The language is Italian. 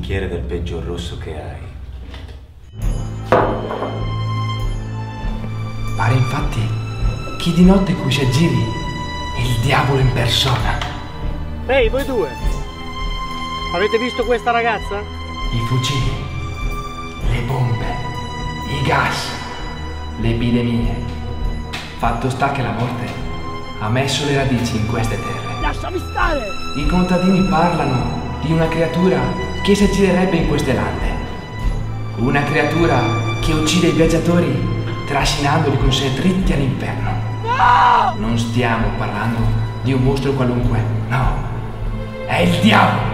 bicchiere del peggior rosso che hai. Pare infatti che di notte qui si aggiri il diavolo in persona. Ehi, voi due! Avete visto questa ragazza? I fucili, le bombe, i gas, le epidemie. Fatto sta che la morte ha messo le radici in queste terre. Lasciami stare! I contadini parlano di una creatura che si aggirerebbe in queste lande. Una creatura che uccide i viaggiatori trascinandoli con sé dritti all'inferno. No! Non stiamo parlando di un mostro qualunque, no. È il diavolo!